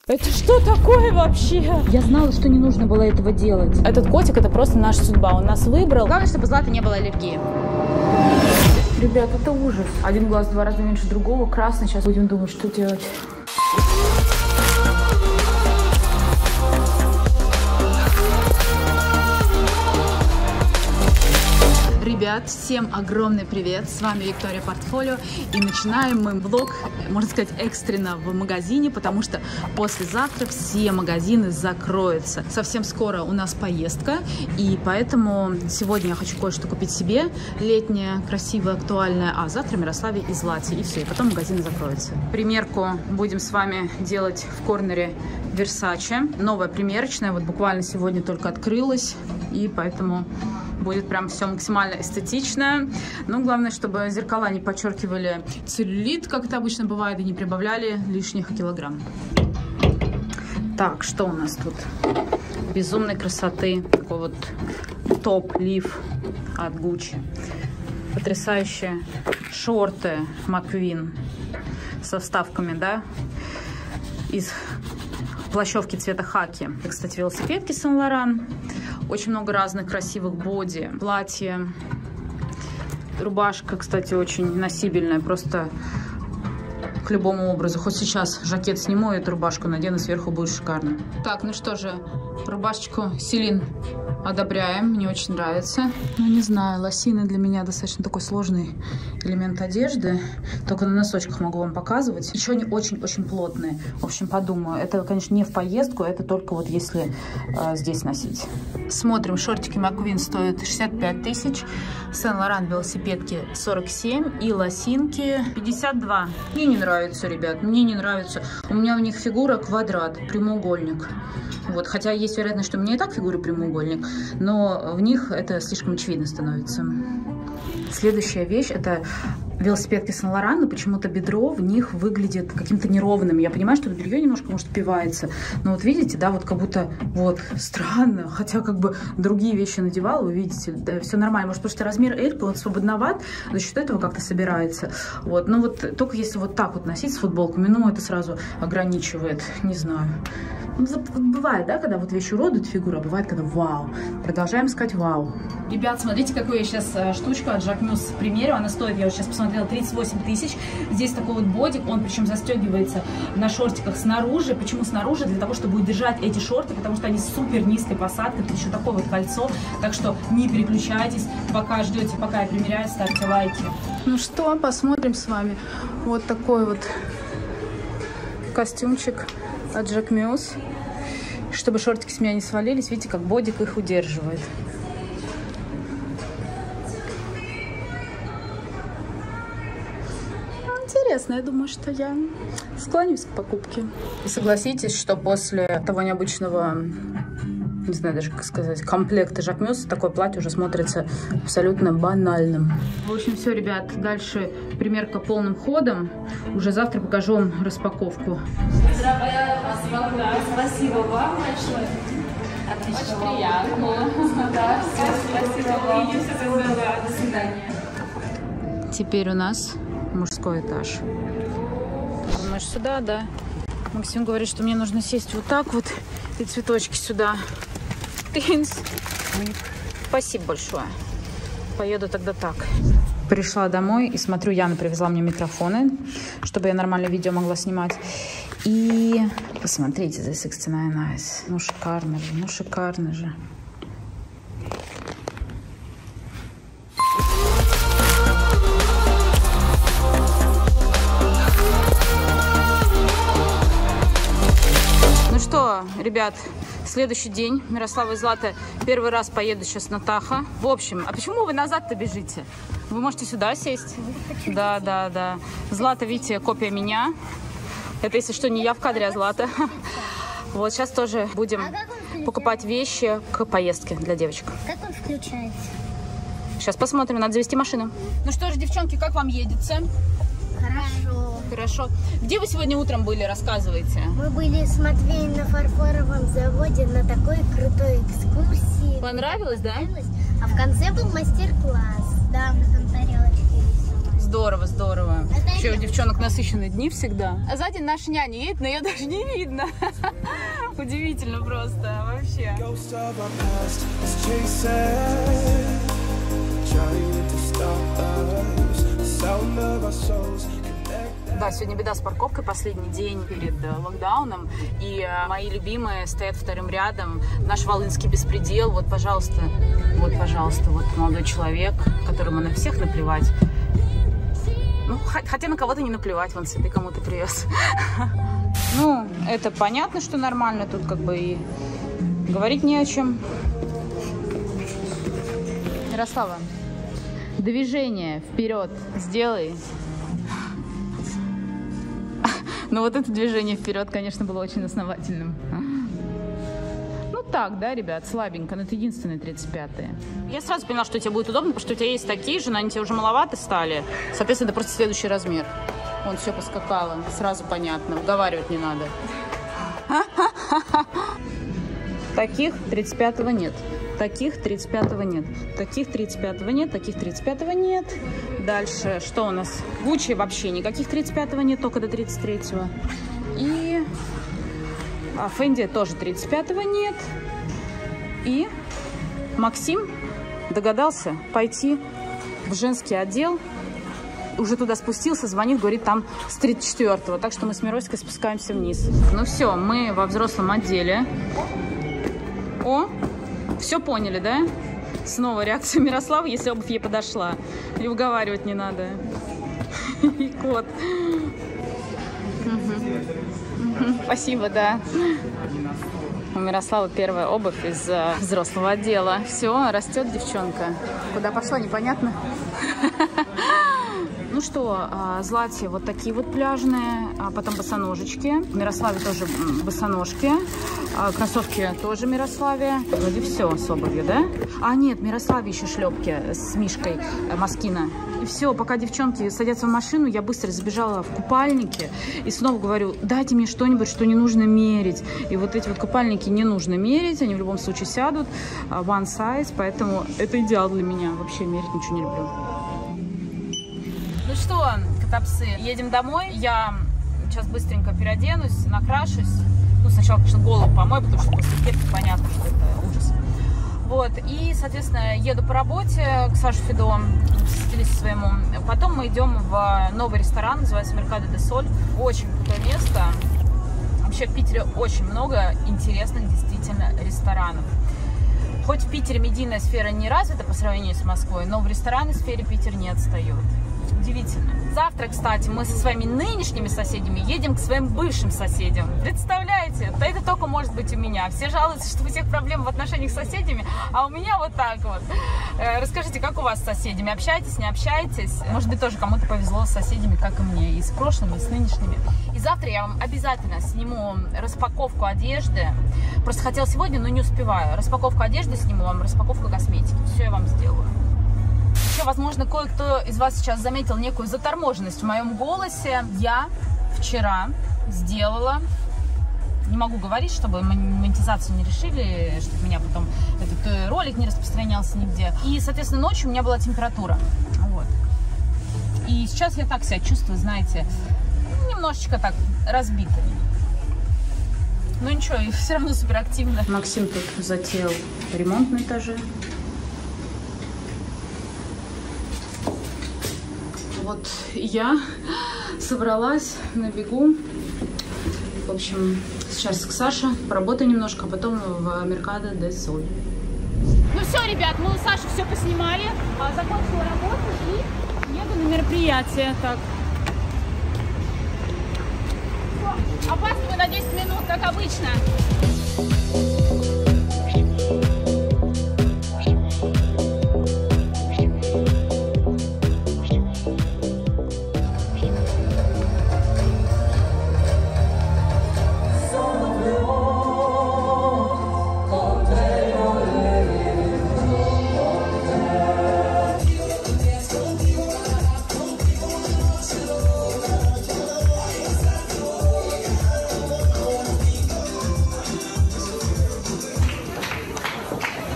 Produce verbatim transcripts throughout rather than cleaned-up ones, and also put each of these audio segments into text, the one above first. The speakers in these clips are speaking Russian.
Это что такое вообще? Я знала, что не нужно было этого делать. Этот котик — это просто наша судьба. Он нас выбрал. Главное, чтобы Златы не было аллергии. Ребят, это ужас. Один глаз в два раза меньше другого. Красный. Сейчас будем думать, что делать. Ребят, всем огромный привет! С вами Виктория Портфолио. И начинаем мы влог, можно сказать, экстренно в магазине, потому что послезавтра все магазины закроются. Совсем скоро у нас поездка, и поэтому сегодня я хочу кое-что купить себе. Летнее, красивое, актуальное. А завтра в Мирославе и Злате. И все, и потом магазины закроются. Примерку будем с вами делать в корнере Versace. Новая примерочная, вот буквально сегодня только открылась, и поэтому будет прям все максимально эстетично. Но главное, чтобы зеркала не подчеркивали целлюлит, как это обычно бывает, и не прибавляли лишних килограмм. Так, что у нас тут? Безумной красоты. Такой вот топ-лиф от Gucci. Потрясающие шорты McQueen со вставками, да, из плащевки цвета хаки. Это, кстати, велосипедки Saint Laurent. Очень много разных красивых боди, платья, рубашка, кстати, очень носибельная, просто к любому образу. Хоть сейчас жакет сниму, эту рубашку надену, сверху будет шикарно. Так, ну что же, рубашечку Селин одобряем, мне очень нравится. Ну, не знаю, лосины для меня достаточно такой сложный элемент одежды. Только на носочках могу вам показывать. Еще они очень-очень плотные. В общем, подумаю. Это, конечно, не в поездку, это только вот если э, здесь носить. Смотрим, шортики McQueen стоят шестьдесят пять тысяч. Saint Laurent велосипедки сорок семь. И лосинки пятьдесят два. Мне не нравится, ребят, мне не нравится. У меня у них фигура квадрат, прямоугольник. Вот, хотя есть вероятность, что у меня и так фигура прямоугольник, но в них это слишком очевидно становится. Следующая вещь — это велосипедки Saint Laurent, но почему-то бедро в них выглядит каким-то неровным. Я понимаю, что белье немножко, может, впивается, но вот видите, да, вот как будто вот странно, хотя как бы другие вещи надевала, вы видите, да, все нормально. Может, потому что размер Эльпы, он свободноват, за счет этого как-то собирается. Вот, но вот только если вот так вот носить с футболками, ну, это сразу ограничивает, не знаю. Бывает, да, когда вот вещи уродуют фигуру, а бывает, когда вау. Продолжаем искать вау. Ребят, смотрите, какую я сейчас э, штучку от Jacquemus примерю. Она стоит, я вот сейчас посмотрела, тридцать восемь тысяч. Здесь такой вот бодик, он причем застегивается на шортиках снаружи. Почему снаружи? Для того, чтобы удержать эти шорты, потому что они с супер низкой посадкой. Тут еще такое вот кольцо. Так что не переключайтесь, пока ждете, пока я примеряю, ставьте лайки. Ну что, посмотрим с вами. Вот такой вот костюмчик от Jacquemus, чтобы шортики с меня не свалились. Видите, как бодик их удерживает. Интересно, я думаю, что я склонюсь к покупке. И согласитесь, что после того необычного, не знаю даже как сказать, комплекта Jacquemus, такое платье уже смотрится абсолютно банальным. В общем, все, ребят, дальше примерка полным ходом. Уже завтра покажу вам распаковку. Спасибо вам большое. Отлично. Очень приятно. Да, все, спасибо. Увидимся тогда. До свидания. Теперь у нас мужской этаж. Думаешь, сюда, да? Максим говорит, что мне нужно сесть вот так вот и цветочки сюда. Тынс. Спасибо большое. Поеду тогда так. Пришла домой и смотрю, Яна привезла мне микрофоны, чтобы я нормально видео могла снимать. И посмотрите, за шестьдесят девять Eyes. Ну шикарно же, ну шикарно же. Ну что, ребят, следующий день. Мирослава и Злата первый раз поеду сейчас на Тахо. В общем, а почему вы назад-то бежите? Вы можете сюда сесть. Да, да, да. Злата, видите, копия меня. Это, если что, не я в кадре, а Злата. Вот сейчас тоже будем покупать вещи к поездке для девочек. Как он включается? Сейчас посмотрим, надо завести машину. Ну что ж, девчонки, как вам едется? Хорошо. Хорошо. Где вы сегодня утром были, рассказывайте? Мы были смотрели на фарфоровом заводе на такой крутой экскурсии. Понравилось, да? А в конце был мастер-класс. Да, мы там тарелочки рисовали. здорово, здорово. Еще у девчонок насыщенные дни всегда. А сзади наша няня едет, но ее даже не видно. Удивительно просто, вообще. Да, сегодня беда с парковкой, последний день перед локдауном, и мои любимые стоят вторым рядом. Наш волынский беспредел, вот, пожалуйста, вот, пожалуйста, вот молодой человек, которому на всех наплевать. Ну, хотя на кого-то не наплевать, вон цветы кому-то привез. Ну, это понятно, что нормально, тут как бы и говорить не о чем. Ярослава, движение вперед сделай. Но вот это движение вперед, конечно, было очень основательным. Ну так, да, ребят, слабенько, но это единственные тридцать пятые. Я сразу поняла, что тебе будет удобно, потому что у тебя есть такие же, но они тебе уже маловаты стали. Соответственно, это просто следующий размер. Вон все поскакало, сразу понятно, уговаривать не надо. Таких тридцать пятого нет. Таких тридцать пятого нет. Таких тридцать пятого нет. Таких тридцать пятого нет. Дальше, что у нас? Гуччи вообще никаких тридцать пятого нет, только до тридцать третьего. И а Фенди тоже тридцать пятого нет. И Максим догадался пойти в женский отдел. Уже туда спустился, звонит, говорит, там с тридцать четвёртого. Так что мы с Мироськой спускаемся вниз. Ну все, мы во взрослом отделе. О, все поняли, да? Снова реакция Мирославы, если обувь ей подошла. И уговаривать не надо. И кот. Спасибо, да. У Мирославы первая обувь из взрослого отдела. Все, растет девчонка. Куда пошла, непонятно. Ну что, Злате вот такие вот пляжные, а потом босоножечки. Мирославе тоже босоножки. Кроссовки тоже Мирославе. Вроде все с обувью, да? А нет, Мирославе еще шлепки с Мишкой Москина. И все, пока девчонки садятся в машину, я быстро забежала в купальники и снова говорю, дайте мне что-нибудь, что не нужно мерить. И вот эти вот купальники не нужно мерить, они в любом случае сядут. One size, поэтому это идеал для меня. Вообще мерить ничего не люблю. Ну что, котопсы, едем домой. Я сейчас быстренько переоденусь, накрашусь. Ну, сначала, конечно, голову помою, потому что после кепки понятно, что это ужас. Вот, и, соответственно, еду по работе к Саше Фидо, стилисту своему. Потом мы идем в новый ресторан, называется Меркадо де Соль. Очень крутое место. Вообще в Питере очень много интересных действительно ресторанов. Хоть в Питере медийная сфера не развита по сравнению с Москвой, но в ресторанной сфере Питер не отстает. Удивительно. Завтра, кстати, мы со своими нынешними соседями едем к своим бывшим соседям. Представляете? Да это только может быть у меня. Все жалуются, что у всех проблемы в отношениях с соседями, а у меня вот так вот. Расскажите, как у вас с соседями? Общаетесь, не общаетесь? Может быть, тоже кому-то повезло с соседями, как и мне, и с прошлыми, и с нынешними. И завтра я вам обязательно сниму распаковку одежды. Просто хотела сегодня, но не успеваю. Распаковку одежды сниму вам, распаковку косметики. Все я вам сделаю. Еще, возможно, кое-кто из вас сейчас заметил некую заторможенность в моем голосе. Я вчера сделала, не могу говорить, чтобы монетизацию не решили, чтобы меня потом этот ролик не распространялся нигде. И, соответственно, ночью у меня была температура. Вот. И сейчас я так себя чувствую, знаете, немножечко так разбитой. Но ничего, и все равно суперактивно. Максим тут затеял ремонт на этаже. Вот я собралась на бегу. В общем, сейчас к Саше поработаю немножко, а потом в Меркадо де Соль. Ну все, ребят, мы у Саши все поснимали, закончила работу и еду на мероприятие. Так. Опаздываю на десять минут, как обычно.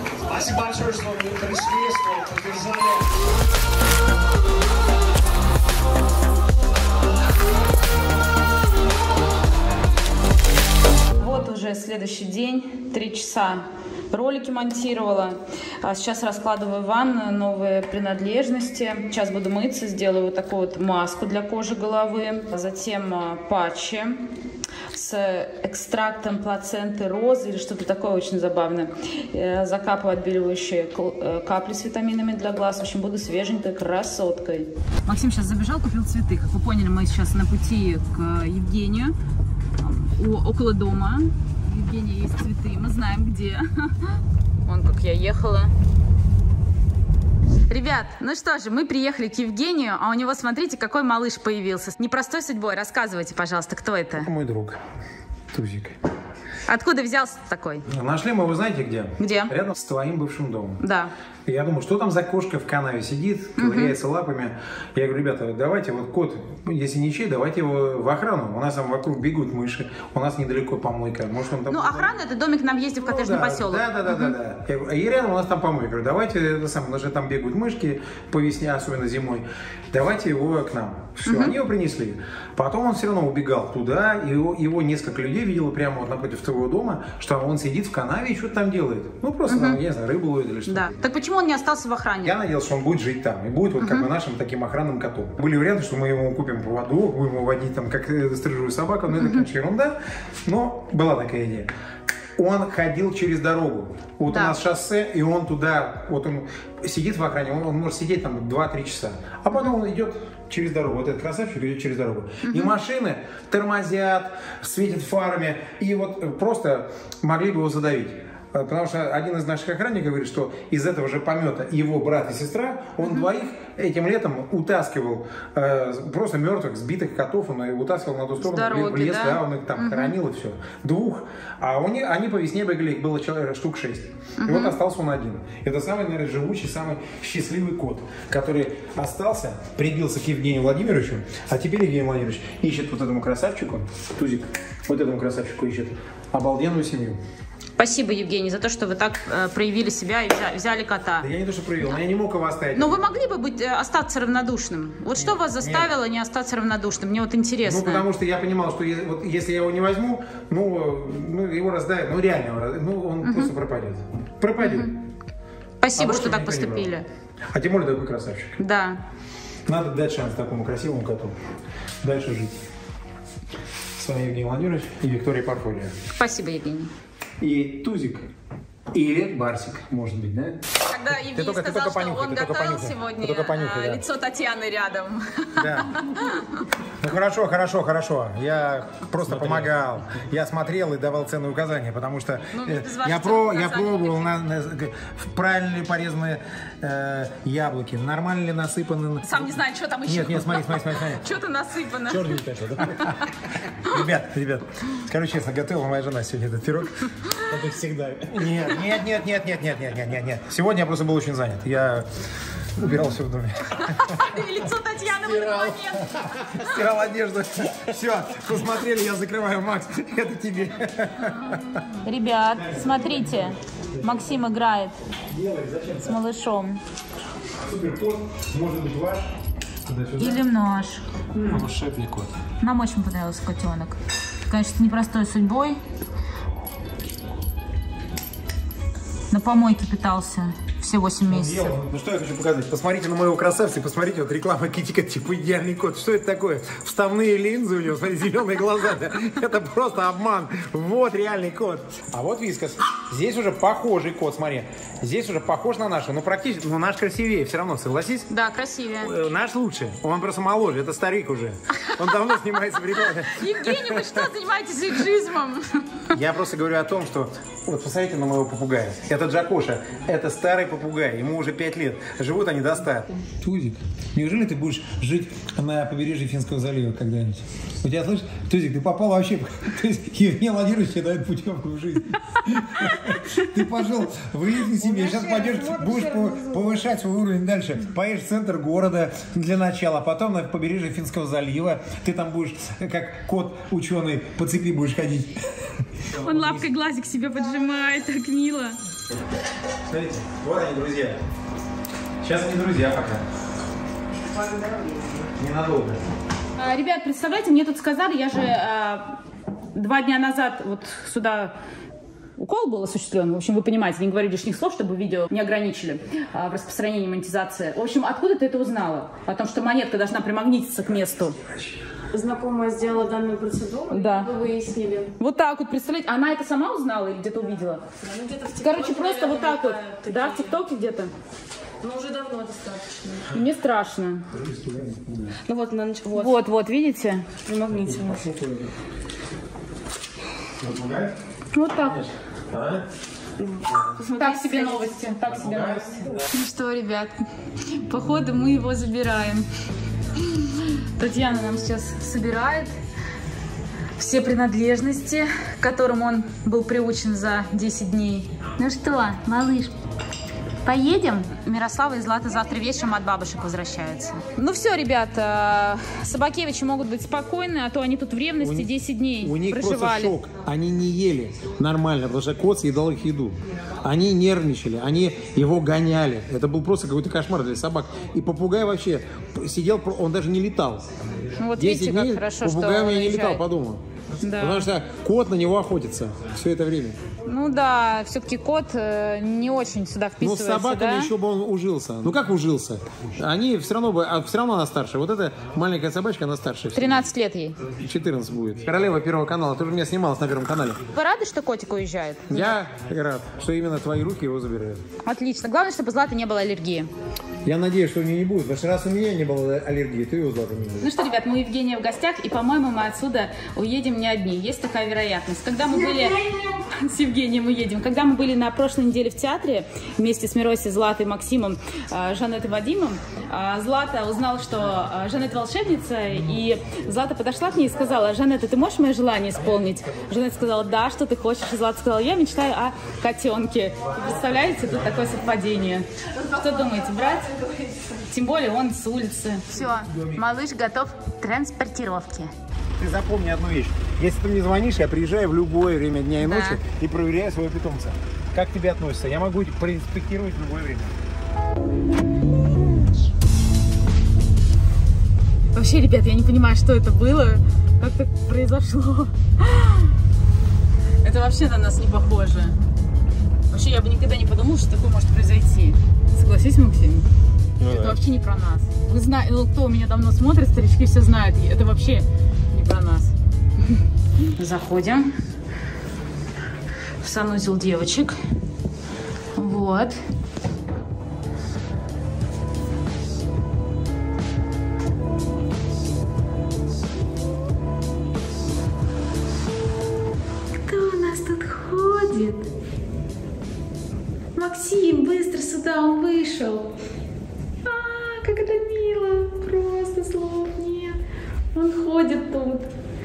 Спасибо большое, что вы пришли, что поддержали. уже следующий день, три часа ролики монтировала. А сейчас раскладываю в ванну новые принадлежности. Сейчас буду мыться, сделаю вот такую вот маску для кожи головы. Затем патчи с экстрактом плаценты розы или что-то такое очень забавное. Закапываю отбеливающие капли с витаминами для глаз. В общем, буду свеженькой красоткой. Максим сейчас забежал, купил цветы. Как вы поняли, мы сейчас на пути к Евгению. Около дома. У Евгения есть цветы, мы знаем где. Вон как я ехала. Ребят, ну что же, мы приехали к Евгению, а у него, смотрите, какой малыш появился. С непростой судьбой. Рассказывайте, пожалуйста, кто это? Мой друг, Тузик. Откуда взялся такой? Нашли мы, вы знаете где? Где? Рядом с твоим бывшим домом. Да. И я думаю, что там за кошка в канаве сидит, ковыряется угу. лапами. Я говорю, ребята, давайте вот кот, если ничей, давайте его в охрану. У нас там вокруг бегают мыши, у нас недалеко помойка. Может, он там... Ну, охрана — это домик на въезде в коттеджный ну, да, поселок. Да, да, да, угу. да, да. Я говорю, и рядом у нас там помойка. Я говорю, давайте, это самое, даже там бегают мышки по весне, особенно зимой. Давайте его к нам. Все, угу. они его принесли. Потом он все равно убегал туда, и его, его несколько людей видело прямо вот напротив твоего дома, что он сидит в канаве и что-то там делает. Ну, просто, угу. там, я не знаю, рыбу ловит или что-то. Да. Так почему он не остался в охране? Я надеялся, что он будет жить там и будет вот uh-huh. как бы нашим таким охранным котом. Были варианты, что мы ему купим поводок, будем его водить там как стрижую собаку, но uh-huh. это, конечно, ерунда. Но была такая идея. Он ходил через дорогу. Вот да. у нас шоссе, и он туда, вот он сидит в охране, он, он может сидеть там два-три часа. А потом он идет через дорогу. Вот этот красавчик идет через дорогу. Uh-huh. И машины тормозят, светят фарами, и вот просто могли бы его задавить. Потому что один из наших охранников говорит, что из этого же помета его брат и сестра, он mm-hmm. двоих этим летом утаскивал э, просто мертвых, сбитых котов, он их утаскивал на ту сторону, дороги, в лес, да? да, он их там mm-hmm. хоронил и все. Двух. А они, они по весне бегали, их было человек, штук шесть. Mm-hmm. И вот остался он один. Это самый, наверное, живучий, самый счастливый кот, который остался, прибился к Евгению Владимировичу, а теперь Евгений Владимирович ищет вот этому красавчику, Тузик, вот этому красавчику ищет обалденную семью. Спасибо, Евгений, за то, что вы так э, проявили себя и взяли, взяли кота. Да я не то, что проявил, но я не мог его оставить. Но вы могли бы быть, э, остаться равнодушным? Вот нет, что вас заставило нет. не остаться равнодушным? Мне вот интересно. Ну, потому что я понимал, что я, вот, если я его не возьму, ну, ну его раздавят, ну, реально его раздавят, ну, он угу. просто пропадет. Пропадет. Угу. Спасибо, а что так поступили. А тем более такой красавчик. Да. Надо дать шанс такому красивому коту дальше жить. С вами Евгений Владимирович и Виктория Парфолия. Спасибо, Евгений. И Тузик, или Барсик, может быть, да? Когда Евгений только, сказал, что понюхай, он готовил сегодня понюхай, да. лицо Татьяны рядом. Да. Ну хорошо, хорошо, хорошо. Я просто смотрел. помогал. Я смотрел и давал ценные указания, потому что ну, я, про, я пробовал, на, на, правильно ли порезаны э, яблоки, нормально ли насыпаны. Сам не знаю, что там еще. Нет, нет, смотри, смотри, смотри. смотри. Что-то насыпано. Черный вот это, да? Ребят, ребят, скажу честно, готовила моя жена сегодня этот пирог. Как всегда. Нет, нет, нет, нет, нет, нет, нет, нет, нет, нет. Сегодня я просто был очень занят. Я убирал все в доме. Лицо Татьяны в этот момент. Стирал одежду. Все, посмотрели, я закрываю, Макс. Это тебе. Ребят, смотрите. Максим играет с малышом. Суперкот, может быть ваш. Или наш. Волшебный кот. Нам очень понравился котенок. Конечно, с непростой судьбой. На помойке питался все восемь месяцев. Ну что я хочу показать? Посмотрите на моего красавца и посмотрите, вот реклама Китикет, типа идеальный кот. Что это такое? Вставные линзы у него, смотри, зеленые глаза. Это просто обман. Вот реальный кот. А вот Вискас. Здесь уже похожий кот, смотри. Здесь уже похож на нашего, но практически, но наш красивее все равно, согласись? Да, красивее. Наш лучше. Он просто моложе, это старик уже. Он давно снимается в рекламе. Евгений, вы что, занимаетесь эйджизмом? Я просто говорю о том, что... Вот посмотрите на моего попугая. Это Джакоша. Это старый попугай. Ему уже пять лет. Живут они до ста. Тузик, неужели ты будешь жить на побережье Финского залива когда-нибудь? У тебя, слышишь? Тузик, ты попал вообще... То есть Евгений Владимирович тебе дает путевку в жизнь. Ты пошел в жизнь себе. Сейчас пойдешь, будешь повышать свой уровень дальше. Поедешь в центр города для начала. Потом на побережье Финского залива. Ты там будешь, как кот-ученый, по цепи будешь ходить. Он лапкой глазик себе поджимает, так мило. Смотрите, вот они, друзья. Сейчас они друзья пока. Ненадолго. А, ребят, представляете, мне тут сказали, я же а, Два дня назад вот сюда укол был осуществлен. В общем, вы понимаете, не говорю лишних слов, чтобы видео не ограничили а, в распространении монетизации. В общем, откуда ты это узнала? О том, что монетка должна примагнититься к месту. Знакомая сделала данную процедуру, да. Вы выяснили. Вот так вот, представляете, она это сама узнала или где-то увидела? Да, ну, где-то в ТикТоке, Короче, просто вот так вот, такие. да, в ТикТоке где-то? Ну, уже давно достаточно. И мне страшно. Ну вот, на ночь, вот. Вот, вот, видите? Примагнитила. Вот так. Так себе новости, так себе новости. Ну что, ребят, походу мы его забираем. Татьяна нам сейчас собирает все принадлежности, к которым он был приучен за десять дней. Ну что, малыш, поедем? Мирослава и Злата завтра вечером от бабушек возвращаются. Ну все, ребята, Собакевичи могут быть спокойны, а то они тут в ревности десять дней У них проживали. просто шок. Они не ели нормально, потому что кот съедал их еду. Они нервничали, они его гоняли. Это был просто какой-то кошмар для собак. И попугай вообще сидел, он даже не летал. Ну вот десять видите, как дней хорошо, попугай что у меня не уезжает. летал по дому. Да. Потому что кот на него охотится все это время. Ну да, все-таки кот э, не очень сюда Но с вписывается, собаками да? еще бы он ужился. Ну как ужился? Они все равно бы, а все равно она старше. Вот эта маленькая собачка, она старше. тринадцать лет ей. четырнадцать будет. Королева Первого канала. Ты уже меня снималась на Первом канале. Вы рады, что котик уезжает? Я рад, что именно твои руки его забирают. Отлично. Главное, чтобы у Златы не было аллергии. Я надеюсь, что у нее не будет. Потому что раз у меня не было аллергии, то и у Златы не будет. Ну что, ребят, мы у Евгения в гостях, и, по-моему, мы отсюда уедем не одни. Есть такая вероятность. Когда мы были... С Евгением уедем. Когда мы были на прошлой неделе в театре вместе с Миросей, Златой, Максимом, Жанетой, Вадимом, Злата узнала, что Жанета волшебница, и Злата подошла к ней и сказала: Жанета, ты можешь мое желание исполнить? Жанета сказала: да, что ты хочешь? И Злата сказала: я мечтаю о котенке. Представляете, тут такое совпадение. Что думаете, брать? Тем более он с улицы. Все, малыш готов к транспортировке. Ты запомни одну вещь. Если ты мне звонишь, я приезжаю в любое время дня и Да. ночи и проверяю своего питомца. Как к тебе относятся? Я могу проинспектировать в любое время. Вообще, ребят, я не понимаю, что это было, как так произошло. Это вообще на нас не похоже. Вообще, я бы никогда не подумала, что такое может произойти. Согласись, Максим? Ну, это да. вообще не про нас. Вы знаете, ну, кто меня давно смотрит, старички все знают, это вообще не про нас. Заходим в санузел девочек. Вот. Кто у нас тут ходит? Максим, быстро сюда, он вышел. А, как это мило, просто слов нет. Он ходит тут.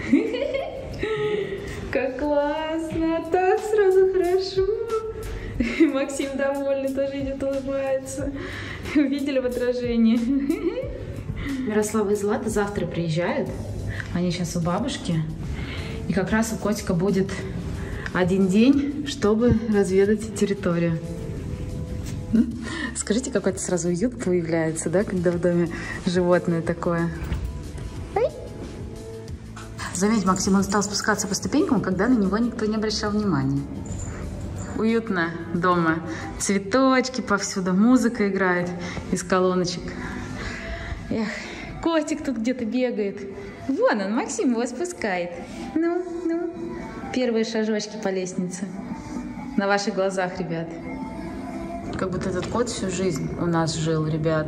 Как классно, так сразу хорошо. Максим довольный, тоже идет, улыбается. Увидели в отражении. Мирослава и Злата завтра приезжают. Они сейчас у бабушки. И как раз у котика будет один день, чтобы разведать территорию. Скажите, какой-то сразу уют появляется, да, когда в доме животное такое. Ай. Заметь, Максим, он стал спускаться по ступенькам, когда на него никто не обращал внимания. Уютно дома. Цветочки повсюду, музыка играет из колоночек. Эх, котик тут где-то бегает. Вон он, Максим его спускает. Ну, ну. Первые шажочки по лестнице. На ваших глазах, ребят. Как будто этот кот всю жизнь у нас жил, ребят.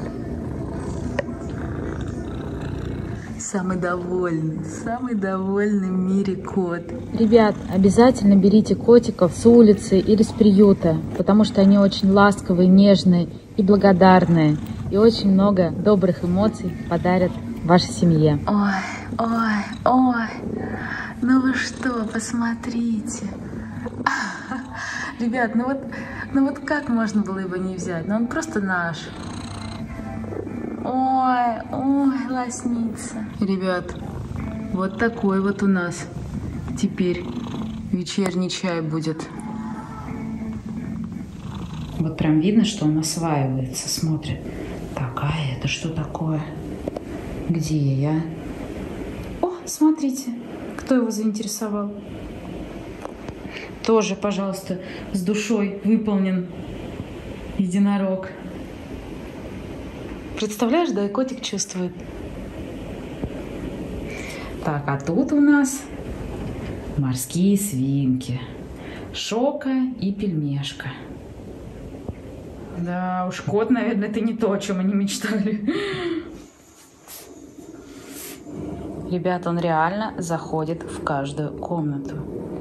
Самый довольный, самый довольный в мире кот. Ребят, обязательно берите котиков с улицы или с приюта, потому что они очень ласковые, нежные и благодарные. И очень много добрых эмоций подарят вашей семье. Ой, ой, ой, ну вы что, посмотрите. Ребят, ну вот, ну вот как можно было его не взять? Ну он просто наш. Ой, ой, лоснится. Ребят, вот такой вот у нас теперь вечерний чай будет. Вот прям видно, что он осваивается, смотрит. Так, а это что такое? Где я? О, смотрите, Кто его заинтересовал? Тоже, пожалуйста, с душой выполнен единорог. Представляешь, да, и котик чувствует. Так, а тут у нас морские свинки. Шока и пельмешка. Да уж, кот, наверное, это не то, о чем они мечтали. Ребята, он реально заходит в каждую комнату.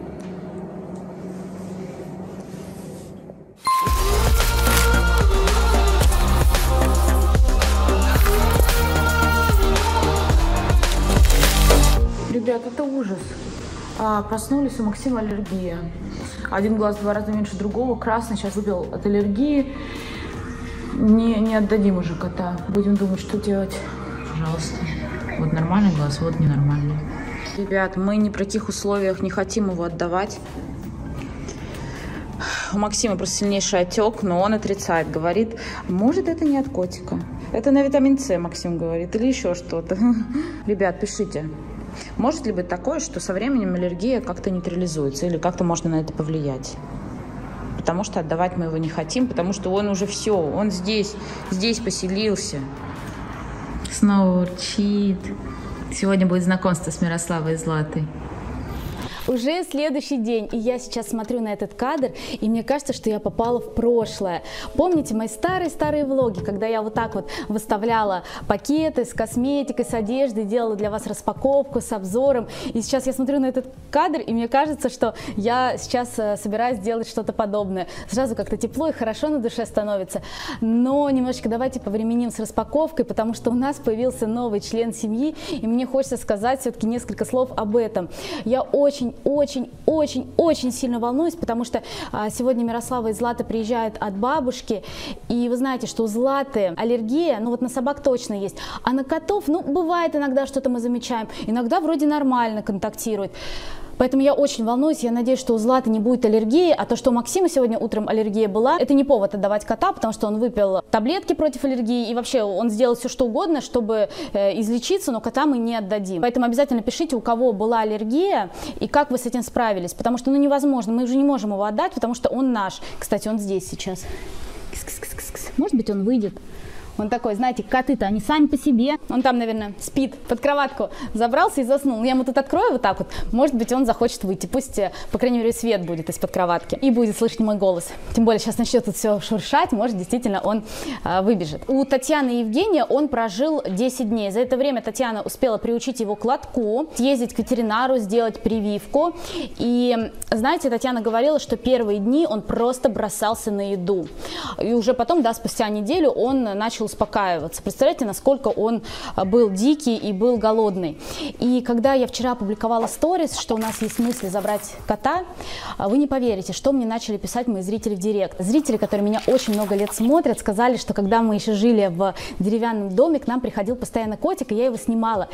Ребят, это ужас. А, проснулись, у Максима аллергия. Один глаз в два раза меньше другого, красный, сейчас выпил от аллергии. Не, не отдадим уже кота. Будем думать, что делать. Пожалуйста. Вот нормальный глаз, вот ненормальный. Ребят, мы ни при каких условиях не хотим его отдавать. У Максима просто сильнейший отек, но он отрицает. Говорит, может, это не от котика. Это на витамин С, Максим говорит, или еще что-то. Ребят, пишите. Может ли быть такое, что со временем аллергия как-то нейтрализуется или как-то можно на это повлиять? Потому что отдавать мы его не хотим, потому что он уже все, он здесь, здесь поселился. Снова урчит. Сегодня будет знакомство с Мирославой и Златой. Уже следующий день, и я сейчас смотрю на этот кадр, и мне кажется, что я попала в прошлое. Помните мои старые-старые влоги, когда я вот так вот выставляла пакеты с косметикой, с одеждой, делала для вас распаковку с обзором, и сейчас я смотрю на этот кадр, и мне кажется, что я сейчас собираюсь делать что-то подобное. Сразу как-то тепло и хорошо на душе становится, но немножечко давайте повременим с распаковкой, потому что у нас появился новый член семьи, и мне хочется сказать все-таки несколько слов об этом. Я очень очень-очень-очень сильно волнуюсь, потому что а, сегодня Мирослава и Злата приезжают от бабушки, и вы знаете, что у Златы аллергия, ну вот на собак точно есть, а на котов, ну бывает иногда что-то мы замечаем, иногда вроде нормально контактирует. Поэтому я очень волнуюсь, я надеюсь, что у Златы не будет аллергии, а то, что у Максима сегодня утром аллергия была, это не повод отдавать кота, потому что он выпил таблетки против аллергии, и вообще он сделал все, что угодно, чтобы э, излечиться, но кота мы не отдадим. Поэтому обязательно пишите, у кого была аллергия, и как вы с этим справились, потому что ну невозможно, мы уже не можем его отдать, потому что он наш. Кстати, он здесь сейчас. Может быть, он выйдет. Он такой, знаете, коты-то, они сами по себе. Он там, наверное, спит, под кроватку забрался и заснул. Я ему тут открою вот так вот, может быть, он захочет выйти. Пусть, по крайней мере, свет будет из-под кроватки. И будет слышать мой голос. Тем более, сейчас начнет тут все шуршать, может, действительно, он а, выбежит. У Татьяны и Евгения он прожил десять дней. За это время Татьяна успела приучить его к лотку, съездить к ветеринару, сделать прививку. И, знаете, Татьяна говорила, что первые дни он просто бросался на еду. И уже потом, да, спустя неделю он начал успокаиваться. Представляете, насколько он был дикий и был голодный. И когда я вчера опубликовала сторис, что у нас есть мысли забрать кота, вы не поверите, что мне начали писать мои зрители в директ. Зрители, которые меня очень много лет смотрят, сказали, что когда мы еще жили в деревянном доме, к нам приходил постоянно котик, и я его снимала.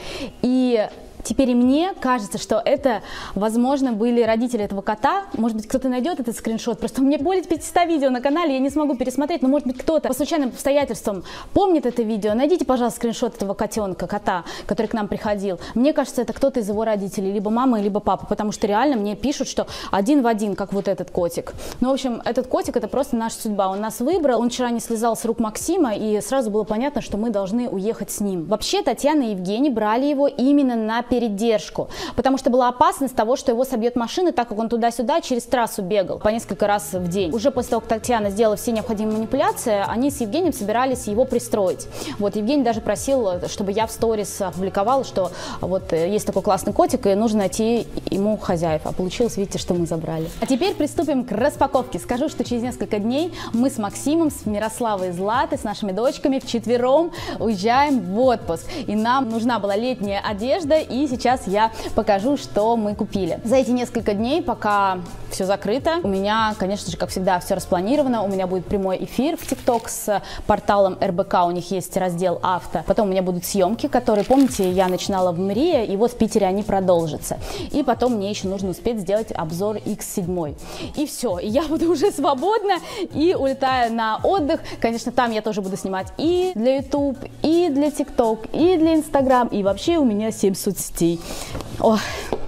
И теперь и мне кажется, что это, возможно, были родители этого кота. Может быть, кто-то найдет этот скриншот. Просто у меня более пятисот видео на канале, я не смогу пересмотреть. Но, может быть, кто-то по случайным обстоятельствам помнит это видео. Найдите, пожалуйста, скриншот этого котенка, кота, который к нам приходил. Мне кажется, это кто-то из его родителей, либо мама, либо папа. Потому что реально мне пишут, что один в один, как вот этот котик. Ну, в общем, этот котик — это просто наша судьба. Он нас выбрал. Он вчера не слезал с рук Максима, и сразу было понятно, что мы должны уехать с ним. Вообще, Татьяна и Евгений брали его именно на передержку, потому что была опасность того, что его собьет машина, так как он туда-сюда через трассу бегал по несколько раз в день. Уже после того, как Татьяна сделала все необходимые манипуляции, они с Евгением собирались его пристроить. Вот, Евгений даже просил, чтобы я в сторис опубликовала, что вот есть такой классный котик, и нужно найти ему хозяев. А получилось, видите, что мы забрали. А теперь приступим к распаковке. Скажу, что через несколько дней мы с Максимом, с Мирославой и Златой, с нашими дочками вчетвером уезжаем в отпуск. И нам нужна была летняя одежда, и сейчас я покажу, что мы купили. За эти несколько дней, пока все закрыто, у меня, конечно же, как всегда, все распланировано. У меня будет прямой эфир в ТикТок с порталом эр бэ ка, у них есть раздел авто. Потом у меня будут съемки, которые, помните, я начинала в Мрии, и вот в Питере они продолжатся. И потом мне еще нужно успеть сделать обзор икс семь. И все, и я буду уже свободна и улетаю на отдых. Конечно, там я тоже буду снимать и для ютуб, и для ТикТок, и для Инстаграм, и вообще у меня семь соцсетей. О,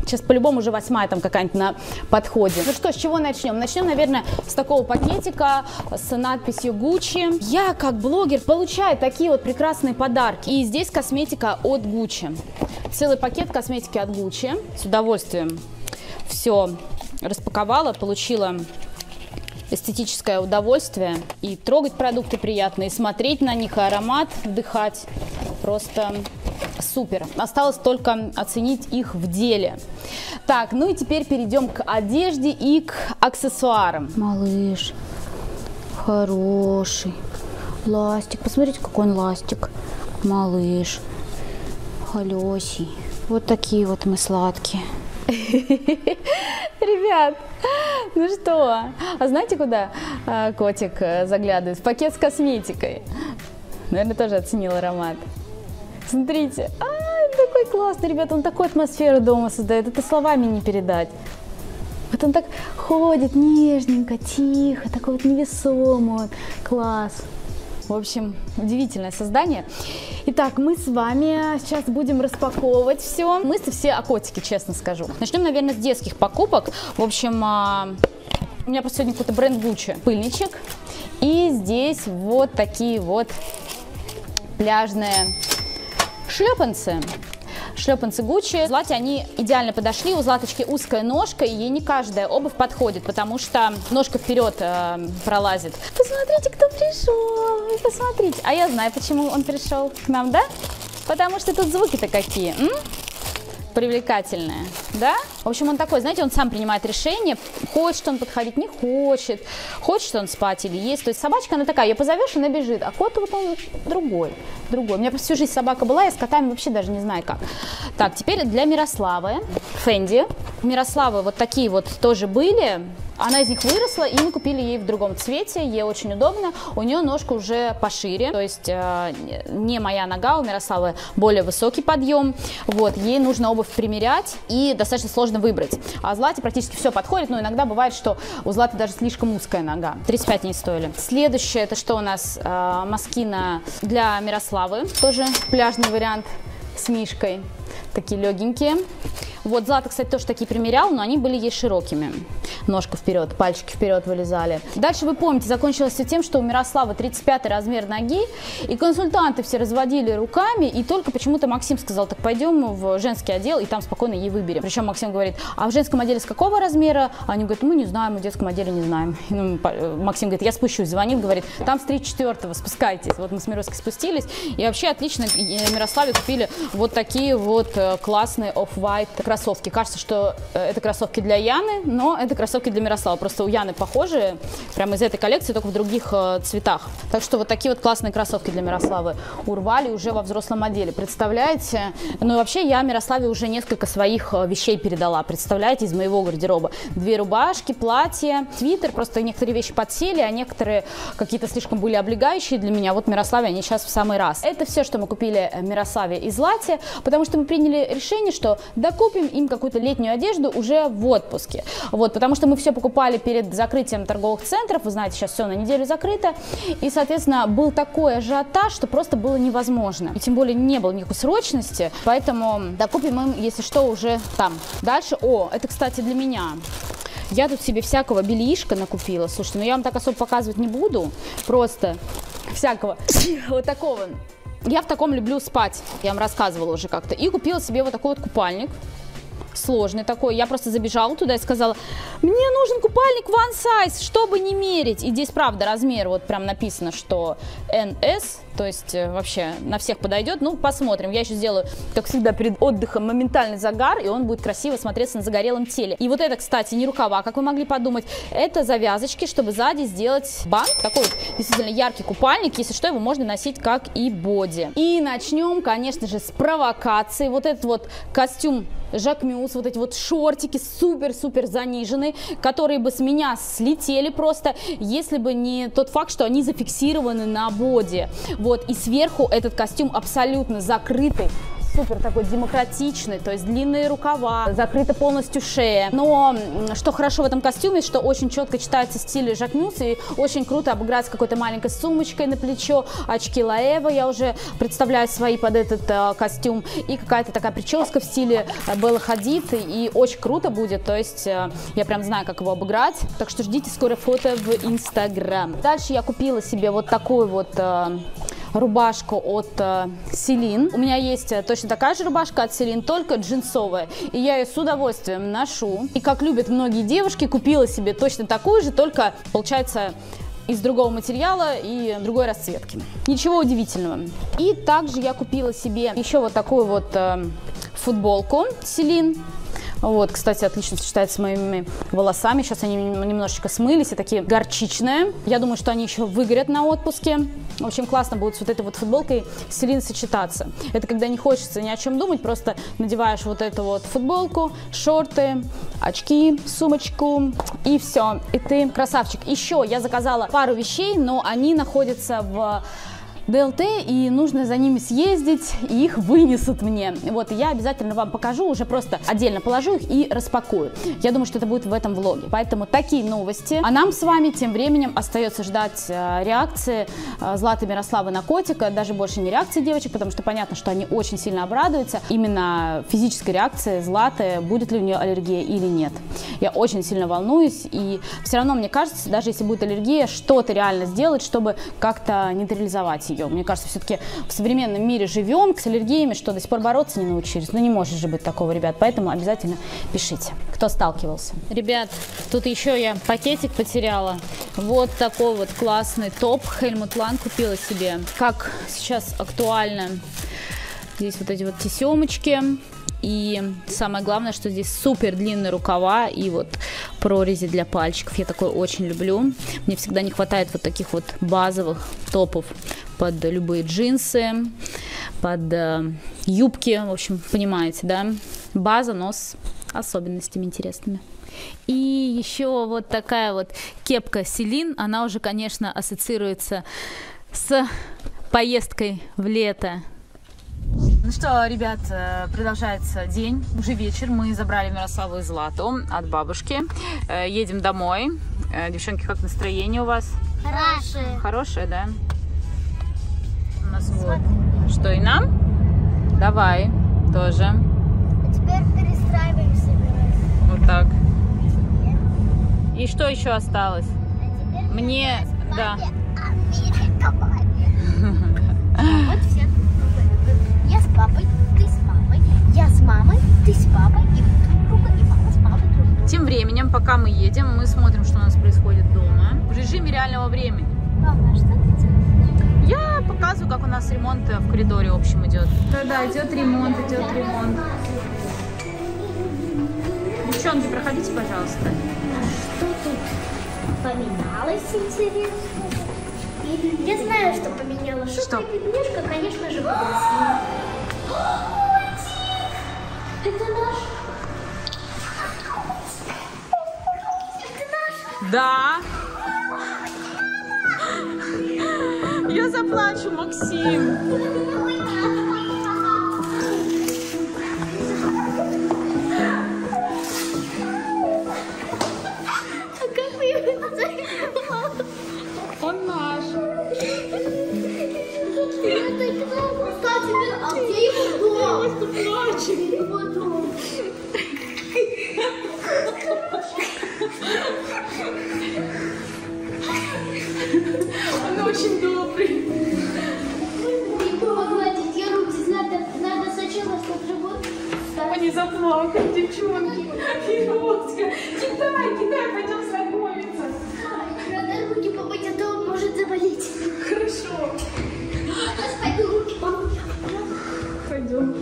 Сейчас по-любому уже восьмая там какая-нибудь на подходе. Ну что, с чего начнем? Начнем, наверное, с такого пакетика с надписью Gucci. Я, как блогер, получаю такие вот прекрасные подарки. И здесь косметика от Gucci. Целый пакет косметики от Gucci. С удовольствием все распаковала, получила эстетическое удовольствие. И трогать продукты приятно, и смотреть на них, и аромат вдыхать. Просто супер. Осталось только оценить их в деле. Так, ну и теперь перейдем к одежде и к аксессуарам. Малыш, хороший. Ластик. Посмотрите, какой он ластик. Малыш. Холёсий. Вот такие вот мы сладкие. Ребят, ну что, а знаете, куда а, котик заглядывает? В пакет с косметикой. Наверное, тоже оценил аромат. Смотрите, а, он такой классный, ребята, он такую атмосферу дома создает, это словами не передать. Вот он так ходит нежненько, тихо, такой вот невесомый, вот, класс. В общем, удивительное создание. Итак, мы с вами сейчас будем распаковывать все. Мысли все о котике, честно скажу. Начнем, наверное, с детских покупок. В общем, у меня просто сегодня какой-то бренд Gucci. Пыльничек. И здесь вот такие вот пляжные шлепанцы. Шлепанцы Gucci. Злате они идеально подошли. У Златочки узкая ножка, и ей не каждая обувь подходит, потому что ножка вперед э, пролазит. Посмотрите, кто пришел. Посмотрите. А я знаю, почему он пришел к нам, да? Потому что тут звуки-то какие. М? Привлекательные, да? В общем, он такой, знаете, он сам принимает решение, хочет он подходить, не хочет, хочет он спать или есть. То есть собачка, она такая, ее позовешь, она бежит, а кот вот он другой, другой. У меня всю жизнь собака была, я с котами вообще даже не знаю как. Так, теперь для Мирославы, Фенди. У Мирославы вот такие вот тоже были. Она из них выросла, и мы купили ей в другом цвете, ей очень удобно. У нее ножка уже пошире, то есть э, не моя нога, у Мирославы более высокий подъем. Вот, ей нужно обувь примерять, и достаточно сложно выбрать. А Злате практически все подходит, но иногда бывает, что у Златы даже слишком узкая нога. тридцать пять не стоили. Следующее, это что у нас? Э, Москина для Мирославы, тоже пляжный вариант с мишкой. Такие легенькие. Вот, Злата, кстати, тоже такие примерял, но они были ей широкими. Ножка вперед, пальчики вперед вылезали. Дальше, вы помните, закончилось все тем, что у Мирославы тридцать пятый размер ноги, и консультанты все разводили руками, и только почему-то Максим сказал, так пойдем в женский отдел, и там спокойно ей выберем. Причем Максим говорит, а в женском отделе с какого размера? Они говорят, мы не знаем, мы в детском отделе не знаем. И, ну, Максим говорит, я спущусь, звонит, говорит, там с тридцать четвёртого, спускайтесь. Вот мы с Мироской спустились, и вообще отлично Мирославе купили вот такие вот классные off-white кроссовки. Кажется, что это кроссовки для Яны, но это кроссовки для Мирославы. Просто у Яны похожие, прямо из этой коллекции, только в других э, цветах. Так что вот такие вот классные кроссовки для Мирославы урвали уже во взрослом отделе. Представляете? Ну и вообще я Мирославе уже несколько своих вещей передала. Представляете, из моего гардероба. Две рубашки, платье, свитер. Просто некоторые вещи подсели, а некоторые какие-то слишком были облегающие для меня. Вот Мирославе они сейчас в самый раз. Это все, что мы купили Мирославе и Злате, потому что мы приняли решение, что докупим им какую-то летнюю одежду уже в отпуске. Вот, потому что мы все покупали перед закрытием торговых центров, вы знаете, сейчас все на неделю закрыто, и, соответственно, был такой ажиотаж, что просто было невозможно. И тем более не было никакой срочности, поэтому докупим им, если что, уже там. Дальше, о, это, кстати, для меня. Я тут себе всякого бельишка накупила, слушайте, но я вам так особо показывать не буду, просто всякого вот такого. Я в таком люблю спать, я вам рассказывала уже как-то. И купила себе вот такой вот купальник. Сложный такой. Я просто забежала туда и сказала, мне нужен купальник one size, чтобы не мерить. И здесь, правда, размер, вот прям написано, что эн эс, то есть вообще на всех подойдет. Ну, посмотрим. Я еще сделаю, как всегда, перед отдыхом моментальный загар, и он будет красиво смотреться на загорелом теле. И вот это, кстати, не рукава, как вы могли подумать, это завязочки, чтобы сзади сделать бант. Такой вот действительно яркий купальник. Если что, его можно носить как и боди. И начнем, конечно же, с провокации. Вот этот вот костюм Жакмюз, вот эти вот шортики супер-супер заниженные, которые бы с меня слетели просто, если бы не тот факт, что они зафиксированы на боди. Вот, и сверху этот костюм абсолютно закрытый, с супер такой демократичный, то есть длинные рукава, закрыта полностью шея. Но что хорошо в этом костюме, что очень четко читается стиль Жак Мюс, и очень круто обыграть с какой-то маленькой сумочкой на плечо, очки Лаэва, я уже представляю свои под этот э, костюм, и какая-то такая прическа в стиле э, Белла Хадид, и очень круто будет, то есть э, я прям знаю, как его обыграть, так что ждите скоро фото в Инстаграм. Дальше я купила себе вот такую вот э, рубашку от э, Селин. У меня есть точно такая же рубашка от Селин, только джинсовая, и я ее с удовольствием ношу. И как любят многие девушки, купила себе точно такую же, только получается из другого материала и другой расцветки. Ничего удивительного. И также я купила себе еще вот такую вот э, футболку Селин. Вот, кстати, отлично сочетается с моими волосами. Сейчас они немножечко смылись и такие горчичные. Я думаю, что они еще выгорят на отпуске. В общем, классно будет с вот этой вот футболкой Селин сочетаться. Это когда не хочется ни о чем думать, просто надеваешь вот эту вот футболку, шорты, очки, сумочку, и все. И ты красавчик. Еще я заказала пару вещей, но они находятся в ДЛТ, и нужно за ними съездить, и их вынесут мне. Вот, и я обязательно вам покажу, уже просто отдельно положу их и распакую. Я думаю, что это будет в этом влоге. Поэтому такие новости. А нам с вами тем временем остается ждать э, реакции э, Златы Мирославы на котика. Даже больше не реакции девочек, потому что понятно, что они очень сильно обрадуются. Именно физической реакции Златы, будет ли у нее аллергия или нет. Я очень сильно волнуюсь, и все равно мне кажется, даже если будет аллергия, что-то реально сделать, чтобы как-то нейтрализовать ее. Мне кажется, все-таки в современном мире живем, с аллергиями, что до сих пор бороться не научились. Ну, не может же быть такого, ребят. Поэтому обязательно пишите, кто сталкивался. Ребят, тут еще я пакетик потеряла. Вот такой вот классный топ Helmut Lang купила себе. Как сейчас актуально. Здесь вот эти вот тесемочки. И самое главное, что здесь супер длинные рукава и вот прорези для пальчиков. Я такое очень люблю. Мне всегда не хватает вот таких вот базовых топов под любые джинсы, под э, юбки. В общем, понимаете, да? База, но с особенностями интересными. И еще вот такая вот кепка Селин. Она уже, конечно, ассоциируется с поездкой в лето. Ну что, ребят, продолжается день, уже вечер, мы забрали Мирославу и Злату от бабушки, едем домой. Девчонки, как настроение у вас? Хорошее. Хорошее, да? У нас вот. Что, и нам? Давай, тоже. А теперь перестраиваемся. Вот так. И что еще осталось? А Мне, да. Вот все. Я с папой, ты с мамой, я с мамой, ты с папой, и друг друга, и мама с папой друг друга. Тем временем, пока мы едем, мы смотрим, что у нас происходит дома в режиме реального времени. Мама, что ты делаешь? Я показываю, как у нас ремонт в коридоре общем идет. Да-да, идет ремонт, идет ремонт. Девчонки, проходите, пожалуйста. Что тут поменялось, интересно? Я знаю, что поменялось. Что? Немножко, конечно же, подросла. Это наш. Это наш. Да. Я заплачу, Максим. А как вы его назовете? Он наш. Кстати, а где его дом? Где его дом? Он очень добрый. Его погладить, я руки, надо, надо сначала, чтобы живот встать. Они заплакали, девчонки. Филотка. Кидай, кидай, пойдем знакомиться. Надо руки помыть, а то он может заболеть. Хорошо. Сейчас пойду руки помыть. Пойдем.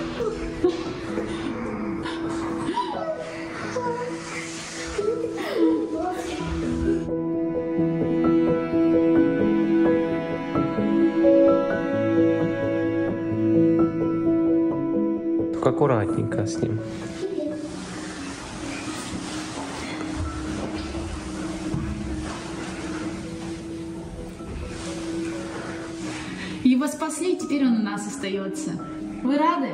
Только аккуратненько с ним. Его спасли, теперь он у нас остается. Вы рады?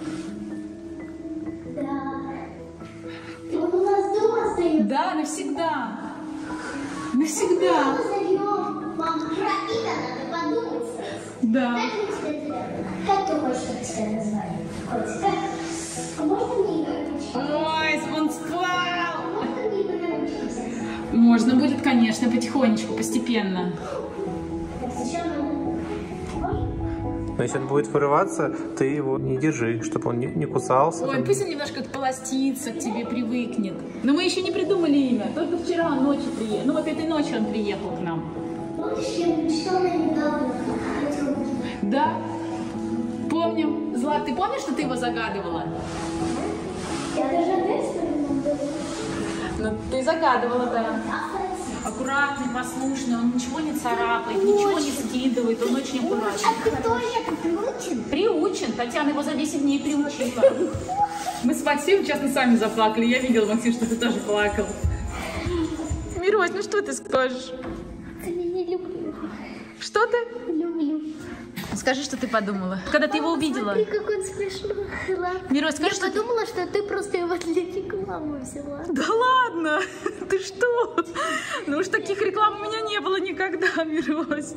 Он у нас дома остается. Да, навсегда. Навсегда. Позовем мам. Рафида, надо подумать. Да. Как мы тебя, как ты хочешь, чтобы тебя назвали? Котика? А можно мне играть? Ой, он спал. Можно мне играть? Можно будет, конечно, потихонечку, постепенно. Так сначала надо... Можно? Но если он будет вырываться, ты его не держи, чтобы он не, не кусался. Ой, пусть он немножко полостится, к тебе привыкнет. Но мы еще не придумали имя. Только вчера ночью приехал. Ну вот этой ночью он приехал к нам. Помнишь, я мечтала недавно? Да. Помним. Злат, ты помнишь, что ты его загадывала? Я даже тест придумала. Ну, ты загадывала, да. Аккуратный, послушный, он ничего не царапает, ничего не скидывает, он очень аккуратный. А ты тоже это приучен? Приучен. Татьяна его за десять дней приучила. Мы с Максимом, честно, сами заплакали. Я видела, Максим, что ты тоже плакал. Мирось, ну что ты скажешь? Я не люблю. Что ты? Люблю. Скажи, что ты подумала, когда ты его увидела. Смотри, как он смешной. Мирось, скажи, Я что ты... подумала, что ты просто его для рекламы взяла. Да ладно, ты что? Ну уж таких реклам у меня не было никогда, Мирось.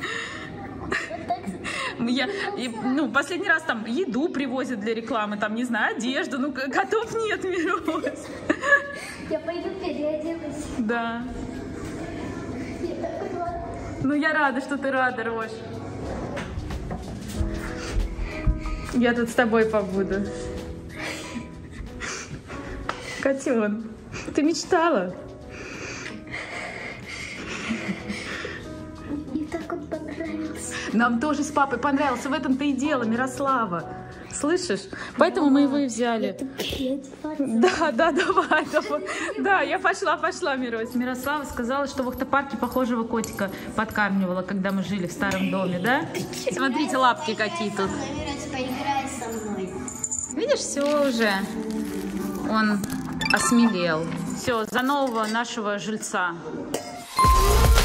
Я, и, ну, последний раз там еду привозят для рекламы, там, не знаю, одежду, ну, котов нет, Мирось. Я пойду переоденусь. Да. Я так рада. Ну, я рада, что ты рада, Рош. Я тут с тобой побуду. Котен, ты мечтала? Мне так он понравился. Нам тоже с папой понравился, в этом-то и дело, Мирослава. Слышишь? Поэтому мы его и взяли. Да, да, давай, давай. Да, я пошла, пошла, Мирось. Мирослава сказала, что в автопарке похожего котика подкармливала, когда мы жили в старом доме, да? Смотрите, лапки какие тут. Поиграй со мной. Видишь, все уже. Он осмелел. Все, за нового нашего жильца.